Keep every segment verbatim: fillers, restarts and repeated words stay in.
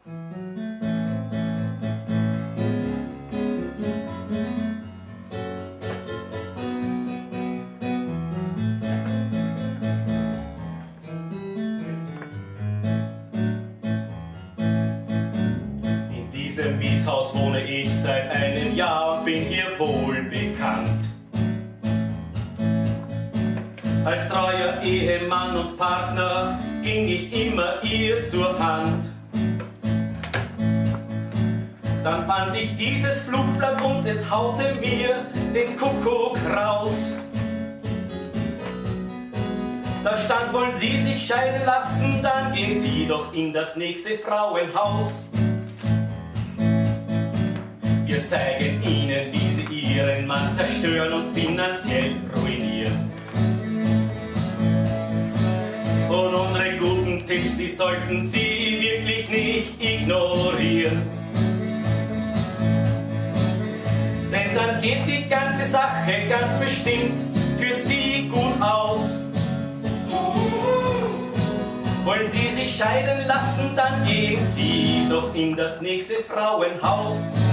In diesem Mietshaus wohne ich seit einem Jahr und bin hier wohl bekannt. Als treuer Ehemann und Partner ging ich immer ihr zur Hand. Dann fand ich dieses Flugblatt und es haute mir den Kuckuck raus. Da stand, wollen Sie sich scheiden lassen, dann gehen Sie doch in das nächste Frauenhaus. Wir zeigen Ihnen, wie Sie Ihren Mann zerstören und finanziell ruinieren. Und unsere guten Tipps, die sollten Sie wirklich nicht ignorieren. Denn dann geht die ganze Sache ganz bestimmt für Sie gut aus. Wollen Sie sich scheiden lassen, dann gehen Sie doch in das nächste Frauenhaus.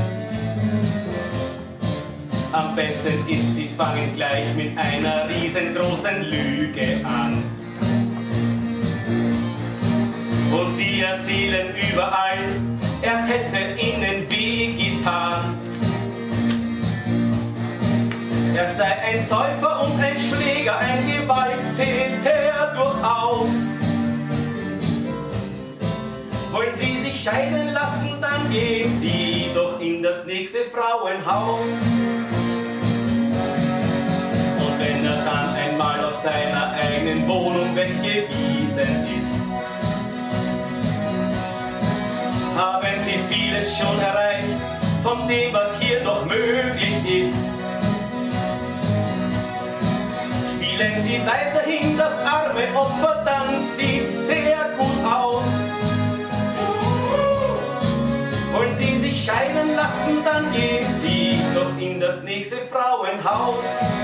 Am besten ist, Sie fangen gleich mit einer riesengroßen Lüge an. Und Sie erzählen überall, er hätte Ihnen wehgetan. Er sei ein Säufer und ein Schläger, ein Gewalttäter durchaus. Wollen Sie sich scheiden lassen, dann gehen Sie doch in das nächste Frauenhaus. Und wenn er dann einmal aus seiner eigenen Wohnung weggewiesen ist, haben Sie vieles schon erreicht von dem, was hier noch möglich ist. Spielen Sie weiterhin das arme Opfer, dann sieht's sehr gut aus. Wollen Sie sich scheiden lassen, dann gehen Sie doch in das nächste Frauenhaus.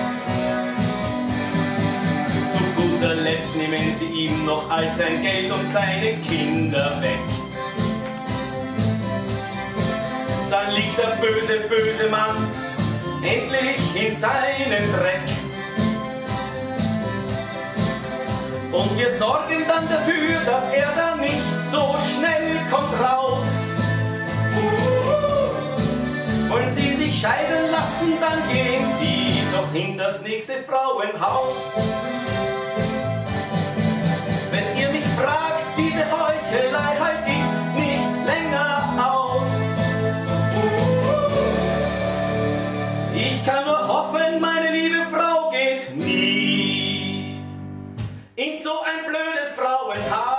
Zu guter Letzt nehmen Sie ihm noch all sein Geld und seine Kinder weg. Dann liegt der böse, böse Mann endlich in seinem Dreck. Und wir sorgen dann dafür, dass er da nicht so schnell kommt raus. Wollen Sie sich scheiden lassen, dann gehen Sie doch in das nächste Frauenhaus. Wenn ihr mich fragt, diese Heuchelei halt ich nicht länger aus. Ich kann nur hoffen, meine liebe Frau geht nie in so ein blödes Frauenhaus.